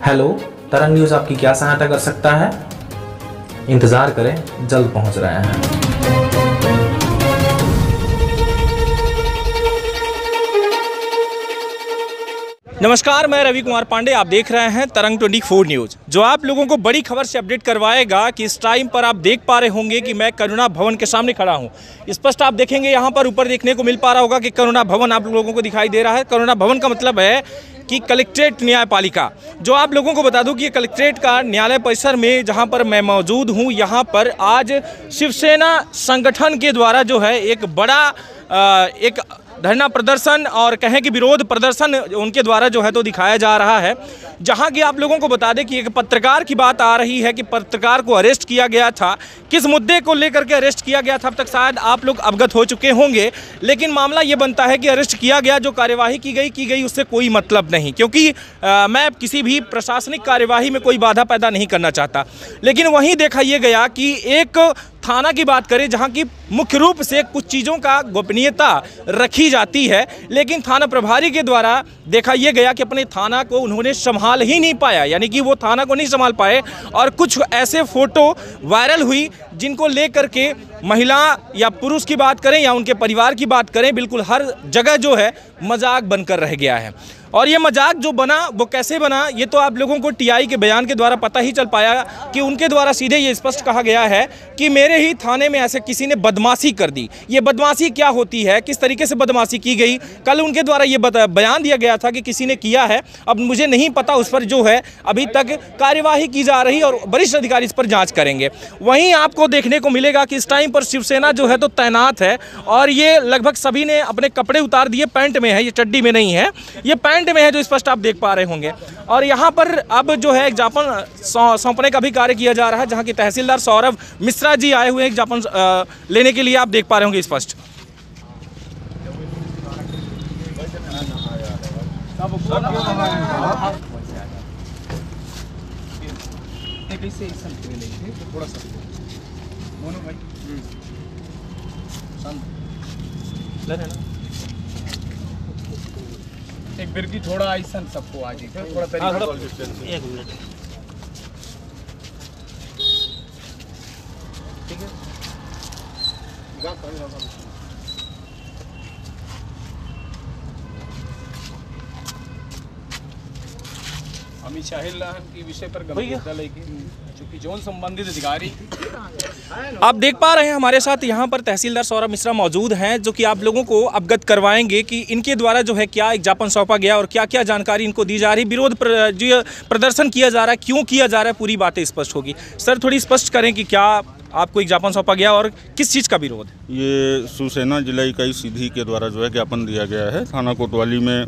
Hello, तरंग news आपकी क्या सहायता कर सकता है? इंतज़ार करें, जल्द पहुंच रहे हैं। नमस्कार, मैं रवि कुमार पांडे। आप देख रहे हैं तरंग 24 न्यूज़, जो आप लोगों को बड़ी खबर से अपडेट करवाएगा कि इस टाइम पर आप देख पा रहे होंगे कि मैं करुणा भवन के सामने खड़ा हूं। स्पष्ट आप देखेंगे यहाँ पर ऊपर देखने को मिल पा रहा होगा कि करुणा भवन आप लोगों को दिखाई दे रहा है। करुणा भवन का मतलब है कि कलेक्ट्रेट न्यायपालिका। जो आप लोगों को बता दूं कि ये कलेक्ट्रेट का न्यायालय परिसर में जहां पर मैं मौजूद हूं, यहां पर आज शिवसेना संगठन के द्वारा जो है एक बड़ा एक धरना प्रदर्शन और कहें कि विरोध प्रदर्शन उनके द्वारा जो है तो दिखाया जा रहा है। जहां कि आप लोगों को बता दें कि एक पत्रकार की बात आ रही है कि पत्रकार को अरेस्ट किया गया था। किस मुद्दे को लेकर के अरेस्ट किया गया था अब तक शायद आप लोग अवगत हो चुके होंगे, लेकिन मामला ये बनता है कि अरेस्ट किया गया, जो कार्यवाही की गई उससे कोई मतलब नहीं, क्योंकि मैं किसी भी प्रशासनिक कार्यवाही में कोई बाधा पैदा नहीं करना चाहता। लेकिन वहीं देखा ये गया कि एक थाना की बात करें जहां की मुख्य रूप से कुछ चीज़ों का गोपनीयता रखी जाती है, लेकिन थाना प्रभारी के द्वारा देखा यह गया कि अपने थाना को उन्होंने संभाल ही नहीं पाया, यानी कि वो थाना को नहीं संभाल पाए और कुछ ऐसे फोटो वायरल हुई जिनको लेकर के महिला या पुरुष की बात करें या उनके परिवार की बात करें, बिल्कुल हर जगह जो है मजाक बनकर रह गया है। और ये मजाक जो बना वो कैसे बना, ये तो आप लोगों को टीआई के बयान के द्वारा पता ही चल पाया कि उनके द्वारा सीधे ये स्पष्ट कहा गया है कि मेरे ही थाने में ऐसे किसी ने बदमाशी कर दी। ये बदमाशी क्या होती है, किस तरीके से बदमाशी की गई, कल उनके द्वारा ये बयान दिया गया था कि किसी ने किया है। अब मुझे नहीं पता, उस पर जो है अभी तक कार्यवाही की जा रही और वरिष्ठ अधिकारी इस पर जाँच करेंगे। वहीं आपको देखने को मिलेगा कि इस टाइम पर शिवसेना जो है तो तैनात है और ये लगभग सभी ने अपने कपड़े उतार दिए। पैंट में है, ये चड्डी में नहीं है, ये पैंट में है, जो स्पष्ट आप देख पा रहे होंगे। और यहाँ पर अब जो है एक ज्ञापन सौंपने का भी कार्य किया जा रहा है, जहाँ की तहसीलदार सौरभ मिश्रा जी आए हुए हैं ज्ञापन लेने के लिए, आप देख पा रहे होंगे स्पष्ट। एक बिरकी थोड़ा ऐसा सबको आज थोड़ा तरीका एक मिनट ठीक है। अमित शाह की विषय पर गंभीरता लेके चूंकि जोन संबंधित अधिकारी आप देख पा रहे हैं हमारे साथ यहाँ पर तहसीलदार सौरभ मिश्रा मौजूद हैं, जो कि आप लोगों को अवगत करवाएंगे कि इनके द्वारा जो है क्या एक ज्ञापन सौंपा गया और क्या क्या जानकारी इनको दी जा रही, विरोध प्रदर्शन किया जा रहा है, क्यों किया जा रहा है, पूरी बातें स्पष्ट होगी। सर थोड़ी स्पष्ट करें कि क्या आपको एक ज्ञापन सौंपा गया और किस चीज़ का विरोध? ये शिवसेना जिला इकाई सीधी के द्वारा जो है ज्ञापन दिया गया है। थाना कोतवाली में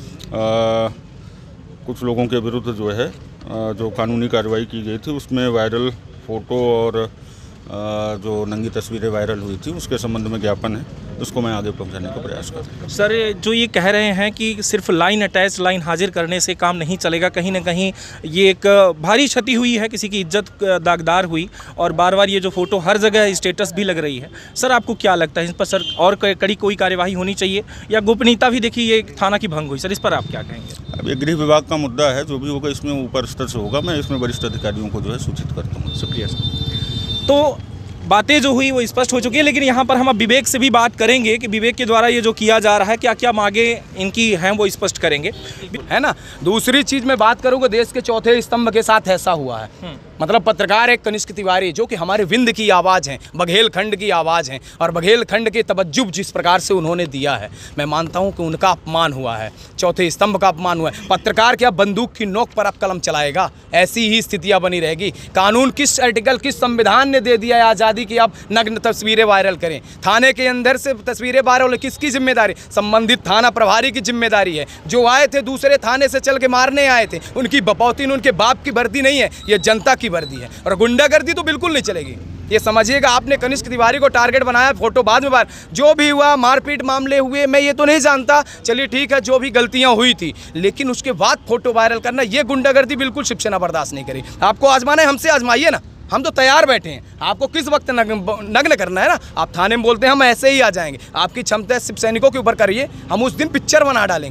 कुछ लोगों के विरुद्ध जो है जो कानूनी कार्रवाई की गई थी, उसमें वायरल फ़ोटो और जो नंगी तस्वीरें वायरल हुई थी उसके संबंध में ज्ञापन है, उसको मैं आगे पहुंचाने का प्रयास कर रहा हूँ। सर जो ये कह रहे हैं कि सिर्फ लाइन अटैच, लाइन हाजिर करने से काम नहीं चलेगा, कहीं ना कहीं ये एक भारी क्षति हुई है, किसी की इज्जत दागदार हुई और बार बार ये जो फोटो हर जगह स्टेटस भी लग रही है। सर आपको क्या लगता है इस पर सर और कड़ी कोई कार्यवाही होनी चाहिए या गोपनीयता भी देखिए ये थाना की भंग हुई, सर इस पर आप क्या कहेंगे? अब ये गृह विभाग का मुद्दा है, जो भी होगा इसमें ऊपर स्तर से होगा, मैं इसमें वरिष्ठ अधिकारियों को जो है सूचित करता हूँ। शुक्रिया सर। तो बातें जो हुई वो स्पष्ट हो चुकी है, लेकिन यहाँ पर हम अब विवेक से भी बात करेंगे कि विवेक के द्वारा ये जो किया जा रहा है क्या क्या मांगे इनकी हैं वो स्पष्ट करेंगे, है ना। दूसरी चीज मैं बात करूँगा, देश के चौथे स्तंभ के साथ ऐसा हुआ है, मतलब पत्रकार एक कनिष्क तिवारी जो कि हमारे विंध्य की आवाज़ हैं, बघेलखंड की आवाज़ हैं, और बघेलखंड के तवज्जुह जिस प्रकार से उन्होंने दिया है, मैं मानता हूं कि उनका अपमान हुआ है, चौथे स्तंभ का अपमान हुआ है। पत्रकार क्या बंदूक की नोक पर अब कलम चलाएगा? ऐसी ही स्थितियां बनी रहेगी। कानून किस आर्टिकल, किस संविधान ने दे दिया है आज़ादी की आप नग्न तस्वीरें वायरल करें? थाने के अंदर से तस्वीरें वायरल, किसकी जिम्मेदारी? संबंधित थाना प्रभारी की जिम्मेदारी है। जो आए थे दूसरे थाने से चल के मारने आए थे, उनकी बपौती उनके बाप की वर्दी नहीं है, ये जनता की वर्दी है। और गुंडागर्दी तो बिल्कुल नहीं चलेगी, ये समझिएगा। आपने कनिष्क तिवारी को टारगेट बनाया, फोटो बाद में बार जो भी हुआ, मारपीट मामले हुए, मैं ये तो नहीं जानता, चलिए ठीक है, जो भी गलतियां हुई थी, लेकिन उसके बाद फोटो वायरल करना, ये गुंडागर्दी बिल्कुल शिवसेना बर्दाश्त नहीं करी। आपको आजमाना है, हमसे आजमाइए ना, हम तो तैयार बैठे हैं। आपको किस वक्त नग्न करना है ना, आप थाने में बोलते हैं हम ऐसे ही आ जाएंगे, आपकी क्षमता शिव सैनिकों के ऊपर करिए, हम उस दिन पिक्चर बना डालेंगे।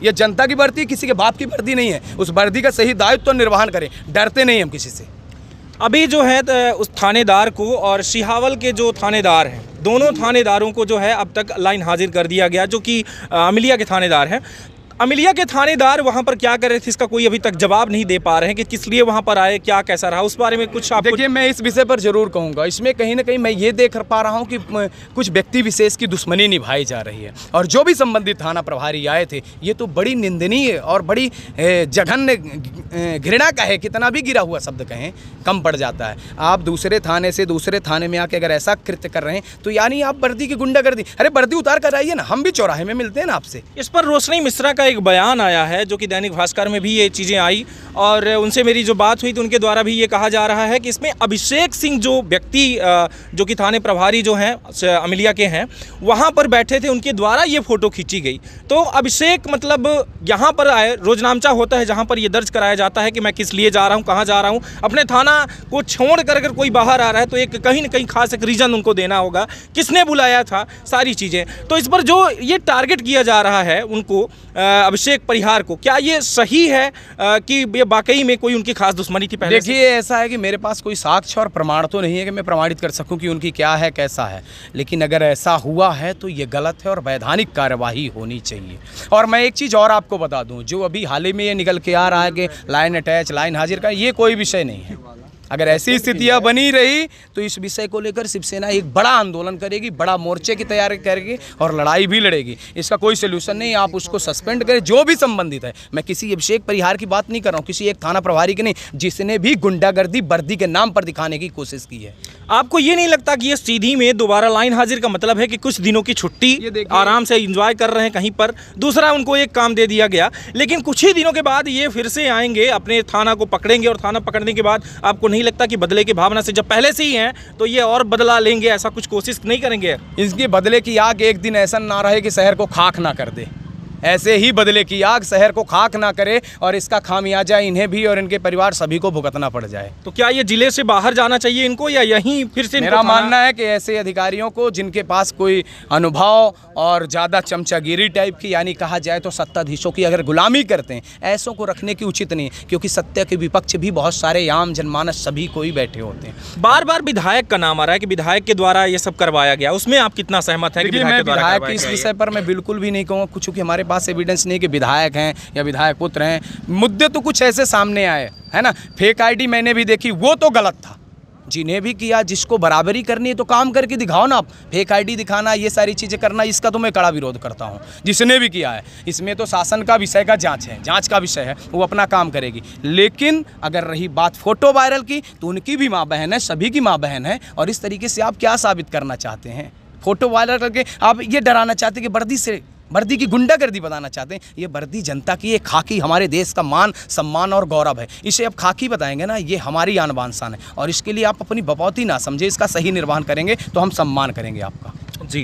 ये जनता की वर्दी, किसी के बाप की वर्दी नहीं है। उस वर्दी का सही दायित्व तो निर्वहन करें, डरते नहीं हम किसी से। अभी जो है उस थानेदार को और सिहावल के जो थानेदार हैं, दोनों थानेदारों को जो है अब तक लाइन हाजिर कर दिया गया, जो कि अमिलिया के थानेदार हैं। अमिलिया के थानेदार वहां पर क्या कर रहे थे, इसका कोई अभी तक जवाब नहीं दे पा रहे हैं कि किस लिए वहां पर आए, क्या कैसा रहा, उस बारे में कुछ आप देखिए, मैं इस विषय पर जरूर कहूँगा। इसमें कहीं ना कहीं मैं ये देख पा रहा हूँ कि कुछ व्यक्ति विशेष की दुश्मनी निभाई जा रही है, और जो भी संबंधित थाना प्रभारी आए थे, ये तो बड़ी निंदनीय और बड़ी जघन्य घृणा का है। कितना भी गिरा हुआ शब्द कहें कम पड़ जाता है। आप दूसरे थाने से दूसरे थाने में आके अगर ऐसा कृत्य कर रहे हैं तो यानी आप वर्दी की गुंडागर्दी, अरे वर्दी उतार कर आइए ना, हम भी चौराहे में मिलते हैं ना आपसे। इस पर रोशनी मिश्रा का एक बयान आया है, जो कि दैनिक भास्कर में भी ये चीज़ें आई, और उनसे मेरी जो बात हुई तो उनके द्वारा भी ये कहा जा रहा है कि इसमें अभिषेक सिंह जो व्यक्ति जो कि थाने प्रभारी जो हैं अमिलिया के हैं, वहाँ पर बैठे थे, उनके द्वारा ये फ़ोटो खींची गई। तो अभिषेक मतलब यहाँ पर आए, रोजनामचा होता है जहाँ पर ये दर्ज कराया जाता है कि मैं किस लिए जा रहा हूँ, कहाँ जा रहा हूँ। अपने थाना को छोड़ कर अगर कोई बाहर आ रहा है तो एक कहीं ना कहीं खास एक रीज़न उनको देना होगा, किसने बुलाया था, सारी चीज़ें। तो इस पर जो ये टारगेट किया जा रहा है उनको, अभिषेक परिहार को, क्या ये सही है कि ये वाकई में कोई उनकी खास दुश्मनी थी पहले? देखिए, ऐसा है कि मेरे पास कोई साक्ष्य और प्रमाण तो नहीं है कि मैं प्रमाणित कर सकूं कि उनकी क्या है, कैसा है, लेकिन अगर ऐसा हुआ है तो ये गलत है और वैधानिक कार्यवाही होनी चाहिए। और मैं एक चीज़ और आपको बता दूं, जो अभी हाल ही में ये निकल के आ रहा है कि लाइन अटैच, लाइन हाजिर का, ये कोई विषय नहीं है। अगर ऐसी स्थितियां बनी रही तो इस विषय को लेकर शिवसेना एक बड़ा आंदोलन करेगी, बड़ा मोर्चे की तैयारी करेगी और लड़ाई भी लड़ेगी। इसका कोई सोल्यूशन नहीं। आप उसको सस्पेंड करें, जो भी संबंधित है। मैं किसी अभिषेक परिहार की बात नहीं कर रहा हूँ, किसी एक थाना प्रभारी की नहीं, जिसने भी गुंडागर्दी वर्दी के नाम पर दिखाने की कोशिश की है। आपको ये नहीं लगता कि ये सीधी में दोबारा लाइन हाजिर का मतलब है कि कुछ दिनों की छुट्टी, आराम से एंजॉय कर रहे हैं कहीं पर, दूसरा उनको एक काम दे दिया गया, लेकिन कुछ ही दिनों के बाद ये फिर से आएंगे, अपने थाना को पकड़ेंगे, और थाना पकड़ने के बाद आपको नहीं लगता कि बदले की भावना से, जब पहले से ही हैं तो ये और बदला लेंगे, ऐसा कुछ कोशिश नहीं करेंगे? इसके बदले की आग एक दिन ऐसा ना रहे कि शहर को खाक ना कर दे। ऐसे ही बदले की आग शहर को खाक ना करे और इसका खामियाजा इन्हें भी और इनके परिवार सभी को भुगतना पड़ जाए। तो क्या ये जिले से बाहर जाना चाहिए इनको, या यहीं फिर से? मेरा मानना है कि ऐसे अधिकारियों को जिनके पास कोई अनुभव और ज़्यादा चमचागिरी टाइप की, यानी कहा जाए तो सत्ताधीशों की अगर गुलामी करते हैं, ऐसों को रखने की उचित नहीं, क्योंकि सत्य के विपक्ष भी बहुत सारे आम जनमानस सभी कोई बैठे होते हैं। बार बार विधायक का नाम आ रहा है कि विधायक के द्वारा ये सब करवाया गया, उसमें आप कितना सहमत हैं? विधायक के इस विषय पर मैं बिल्कुल भी नहीं कहूँगा, क्योंकि हमारे पास एविडेंस नहीं कि विधायक हैं या विधायक पुत्र हैं। मुद्दे तो कुछ ऐसे सामने आए है ना। फेक आईडी मैंने भी देखी, वो तो गलत था। जिन्हें भी किया, जिसको बराबरी करनी है तो काम करके दिखाओ ना। आप फेक आईडी दिखाना, ये सारी चीज़ें करना, इसका तो मैं कड़ा विरोध करता हूँ। जिसने भी किया है, इसमें तो शासन का विषय का जांच है, जांच का विषय है, वो अपना काम करेगी। लेकिन अगर रही बात फोटो वायरल की, तो उनकी भी माँ बहन है, सभी की माँ बहन है, और इस तरीके से आप क्या साबित करना चाहते हैं? फोटो वायरल करके आप ये डराना चाहते हैं कि वर्दी की गुंडागर्दी बताना चाहते हैं। ये वर्दी जनता की, ये खाकी हमारे देश का मान, सम्मान और गौरव है। इसे अब खाकी बताएंगे ना, ये हमारी आन बान शान है, और इसके लिए आप अपनी बपौती ना समझे, इसका सही निर्वहन करेंगे तो हम सम्मान करेंगे आपका। जी,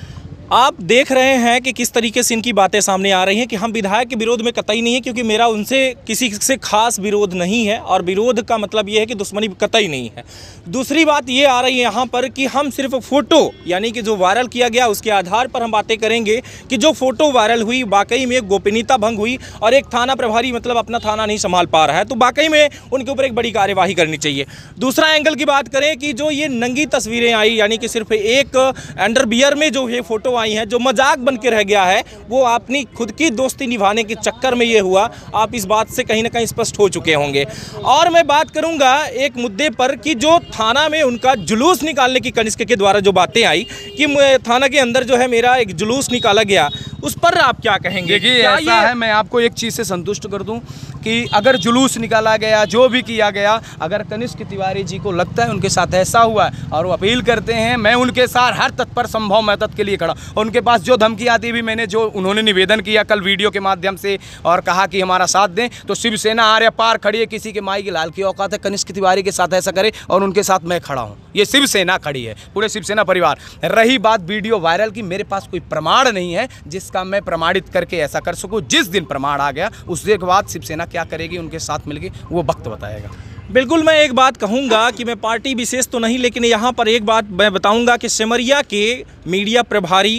आप देख रहे हैं कि किस तरीके से इनकी बातें सामने आ रही हैं कि हम विधायक के विरोध में कतई नहीं है, क्योंकि मेरा उनसे किसी से खास विरोध नहीं है, और विरोध का मतलब ये है कि दुश्मनी कतई नहीं है। दूसरी बात ये आ रही है यहाँ पर कि हम सिर्फ फ़ोटो, यानी कि जो वायरल किया गया उसके आधार पर हम बातें करेंगे कि जो फ़ोटो वायरल हुई वाकई में गोपनीयता भंग हुई, और एक थाना प्रभारी मतलब अपना थाना नहीं संभाल पा रहा है, तो वाकई में उनके ऊपर एक बड़ी कार्यवाही करनी चाहिए। दूसरा एंगल की बात करें कि जो ये नंगी तस्वीरें आई, यानी कि सिर्फ एक अंडरवियर में जो ये फ़ोटो आई हैं, जो मजाक बन के रह गया है, वो अपनी खुद की दोस्ती निभाने के चक्कर में ये हुआ। आप इस बात से कहीं ना कहीं स्पष्ट हो चुके होंगे। और मैं बात करूंगा एक मुद्दे पर कि जो थाना में उनका जुलूस निकालने की कनिष्क के द्वारा जो बातें आई कि थाना के अंदर जो है मेरा एक जुलूस निकाला गया, उस पर आप क्या कहेंगे? देखिए, ऐसा है, मैं आपको एक चीज़ से संतुष्ट कर दूं कि अगर जुलूस निकाला गया, जो भी किया गया, अगर कनिष्क तिवारी जी को लगता है उनके साथ ऐसा हुआ है और वो अपील करते हैं, मैं उनके साथ हर तत्पर संभव मदद के लिए खड़ा। उनके पास जो धमकी आती भी, मैंने जो उन्होंने निवेदन किया कल वीडियो के माध्यम से और कहा कि हमारा साथ दें, तो शिवसेना आर्य पार खड़ी है। किसी के माई की लाल की औकात है कनिष्क तिवारी के साथ ऐसा करे, और उनके साथ मैं खड़ा हूँ। ये शिवसेना खड़ी है, पूरे शिवसेना परिवार। रही बात वीडियो वायरल की, मेरे पास कोई प्रमाण नहीं है जिसका मैं प्रमाणित करके ऐसा कर सकूँ। जिस दिन प्रमाण आ गया उस दिन के बाद शिवसेना क्या करेगी उनके साथ मिलके, वो वक्त बताएगा। बिल्कुल, मैं एक बात कहूंगा कि मैं पार्टी विशेष तो नहीं, लेकिन यहाँ पर एक बात मैं बताऊंगा कि सिमरिया के मीडिया प्रभारी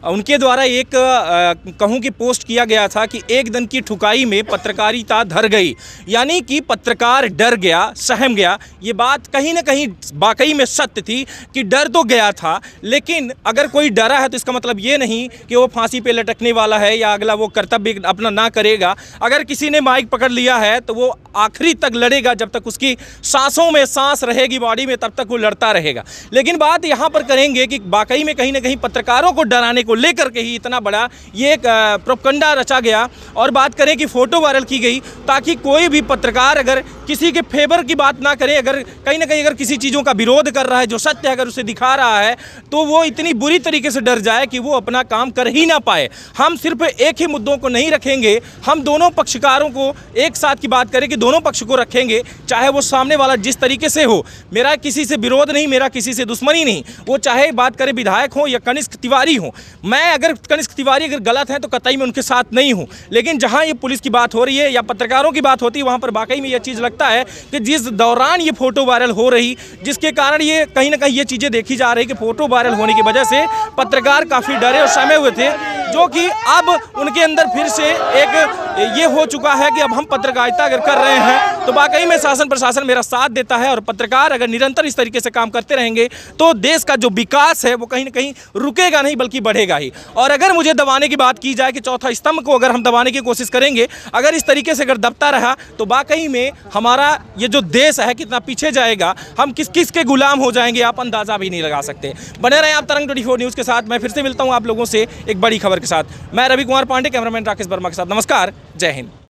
उनके द्वारा एक कहूँ कि पोस्ट किया गया था कि एक दिन की ठुकाई में पत्रकारिता धर गई, यानी कि पत्रकार डर गया, सहम गया। ये बात कहीं ना कहीं वाकई में सत्य थी कि डर तो गया था, लेकिन अगर कोई डरा है तो इसका मतलब ये नहीं कि वो फांसी पे लटकने वाला है या अगला वो कर्तव्य अपना ना करेगा। अगर किसी ने माइक पकड़ लिया है तो वो आखिरी तक लड़ेगा, जब तक उसकी सांसों में सांस रहेगी बॉडी में, तब तक वो लड़ता रहेगा। लेकिन बात यहाँ पर करेंगे कि वाकई में कहीं ना कहीं पत्रकारों को डराने को लेकर के ही इतना बड़ा ये एक प्रोपगंडा रचा गया। और बात करें कि फ़ोटो वायरल की गई ताकि कोई भी पत्रकार अगर किसी के फेवर की बात ना करे, अगर कहीं ना कहीं अगर किसी चीज़ों का विरोध कर रहा है, जो सत्य है अगर उसे दिखा रहा है, तो वो इतनी बुरी तरीके से डर जाए कि वो अपना काम कर ही ना पाए। हम सिर्फ एक ही मुद्दों को नहीं रखेंगे, हम दोनों पक्षकारों को एक साथ की बात करें कि दोनों पक्ष को रखेंगे, चाहे वो सामने वाला जिस तरीके से हो। मेरा किसी से विरोध नहीं, मेरा किसी से दुश्मनी नहीं, वो चाहे बात करें विधायक हो या कनिष्क तिवारी हो। मैं अगर कनिष्क तिवारी अगर गलत है तो कतई मैं उनके साथ नहीं हूं, लेकिन जहां ये पुलिस की बात हो रही है या पत्रकारों की बात होती है, वहां पर वाकई में ये चीज़ लगता है कि जिस दौरान ये फोटो वायरल हो रही, जिसके कारण ये कहीं ना कहीं ये चीज़ें देखी जा रही कि फोटो वायरल होने की वजह से पत्रकार काफ़ी डरे और सहमे हुए थे, जो कि अब उनके अंदर फिर से एक ये हो चुका है कि अब हम पत्रकारिता अगर कर रहे हैं तो वाकई में शासन प्रशासन मेरा साथ देता है। और पत्रकार अगर निरंतर इस तरीके से काम करते रहेंगे तो देश का जो विकास है वो कहीं ना कहीं रुकेगा नहीं बल्कि बढ़ेगा ही। और अगर मुझे दबाने की बात की जाए कि चौथा स्तंभ को अगर हम दबाने की कोशिश करेंगे, अगर इस तरीके से अगर दबता रहा तो वाकई में हमारा ये जो देश है कितना पीछे जाएगा, हम किस किस के गुलाम हो जाएंगे आप अंदाज़ा भी नहीं लगा सकते। बने रहें आप तरंग 24 न्यूज़ के साथ। मैं फिर से मिलता हूँ आप लोगों से एक बड़ी खबर के साथ। मैं रवि कुमार पांडे, कैमरामैन राकेश वर्मा के साथ। नमस्कार, जय हिंद।